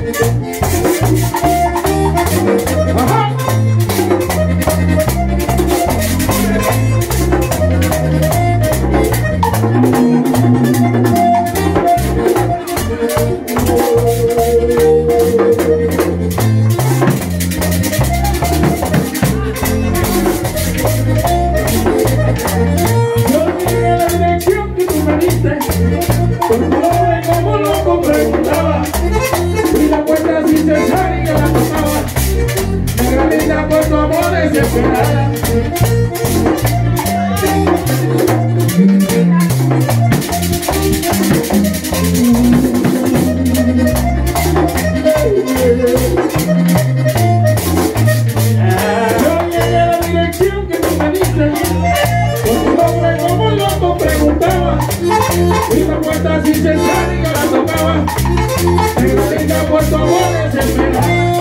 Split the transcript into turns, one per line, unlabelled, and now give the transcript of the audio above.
Por tu nombre como loco preguntaba, y la puerta sin cesar y yo la tocaba, negra linda por tu amor desesperada. Yo llegué a la dirección que tú me diste, por tu nombre como loco preguntaba, y la puerta sin cesar y yo la tocaba, negra linda por tu amor desesperada.